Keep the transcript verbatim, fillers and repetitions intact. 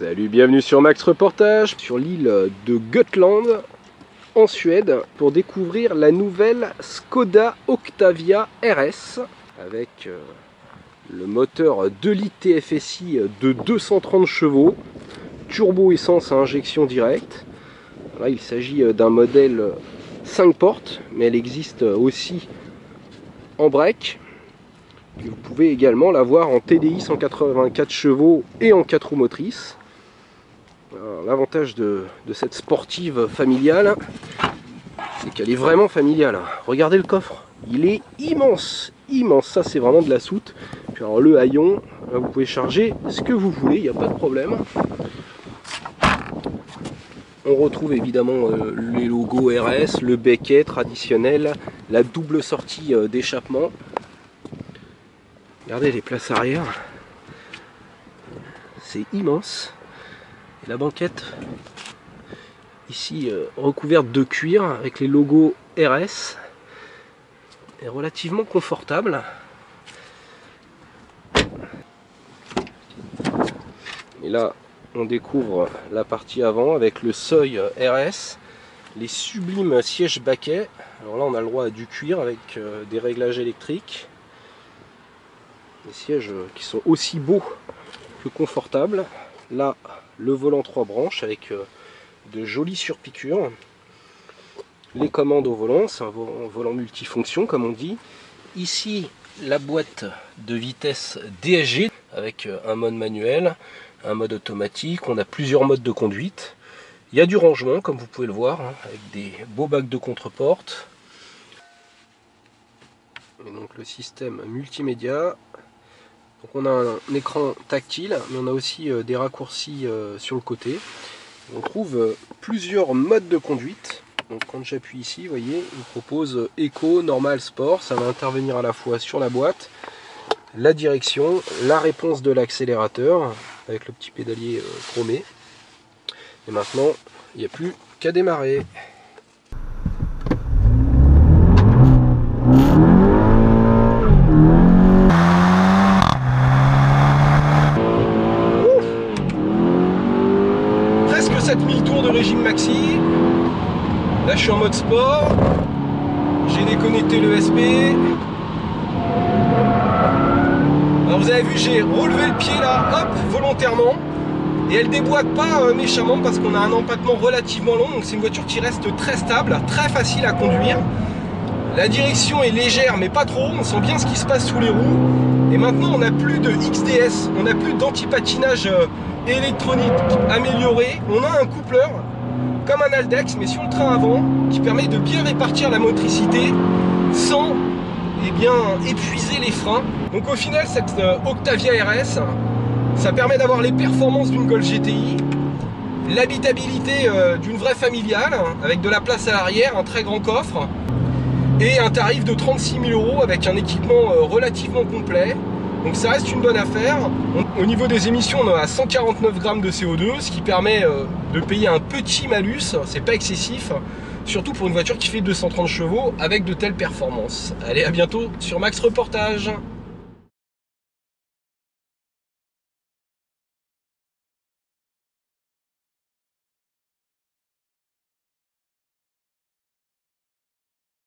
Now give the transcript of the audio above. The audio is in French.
Salut, bienvenue sur Max Reportage, sur l'île de Gotland, en Suède, pour découvrir la nouvelle Skoda Octavia R S, avec euh, le moteur deux litres T F S I de deux cent trente chevaux, turbo essence à injection directe. Là, il s'agit d'un modèle cinq portes, mais elle existe aussi en break. Vous pouvez également l'avoir en T D I cent quatre-vingt-quatre chevaux et en quatre roues motrices. L'avantage de, de cette sportive familiale, c'est qu'elle est vraiment familiale. Regardez le coffre, il est immense, immense. Ça, c'est vraiment de la soute. Puis alors le haillon, là, vous pouvez charger ce que vous voulez, il n'y a pas de problème. On retrouve évidemment euh, les logos R S, le becquet traditionnel, la double sortie euh, d'échappement. Regardez les places arrière, c'est immense. Et la banquette ici euh, recouverte de cuir avec les logos R S est relativement confortable. Et là on découvre la partie avant avec le seuil R S, les sublimes sièges baquets. Alors là on a le droit à du cuir avec euh, des réglages électriques. Des sièges qui sont aussi beaux que confortables. Là, le volant trois branches avec de jolies surpiqûres. Les commandes au volant, c'est un volant multifonction comme on dit. Ici, la boîte de vitesse D S G avec un mode manuel, un mode automatique. On a plusieurs modes de conduite. Il y a du rangement comme vous pouvez le voir, hein, avec des beaux bacs de contre-porte. Et donc le système multimédia. Donc on a un écran tactile, mais on a aussi euh, des raccourcis euh, sur le côté. On trouve euh, plusieurs modes de conduite. Donc quand j'appuie ici, vous voyez, il propose Eco, Normal, Sport. Ça va intervenir à la fois sur la boîte, la direction, la réponse de l'accélérateur, avec le petit pédalier euh, chromé. Et maintenant, il n'y a plus qu'à démarrer. sept mille tours de régime maxi. Là je suis en mode sport. J'ai déconnecté le S P. Alors vous avez vu, j'ai relevé le pied là, hop, volontairement. Et elle déboîte pas euh, méchamment parce qu'on a un empattement relativement long. Donc c'est une voiture qui reste très stable, très facile à conduire. La direction est légère mais pas trop. On sent bien ce qui se passe sous les roues. Et maintenant on n'a plus de X D S, on n'a plus d'anti-patinage euh, électronique amélioré. On a un coupleur comme un Aldex mais sur le train avant qui permet de bien répartir la motricité sans eh bien, épuiser les freins. Donc au final cette euh, Octavia R S, ça permet d'avoir les performances d'une Golf G T I, l'habitabilité euh, d'une vraie familiale avec de la place à l'arrière, un très grand coffre et un tarif de trente-six mille euros avec un équipement euh, relativement complet. Donc ça reste une bonne affaire. Au niveau des émissions, on a cent quarante-neuf grammes de C O deux, ce qui permet de payer un petit malus, c'est pas excessif, surtout pour une voiture qui fait deux cent trente chevaux avec de telles performances. Allez, à bientôt sur Max Reportage.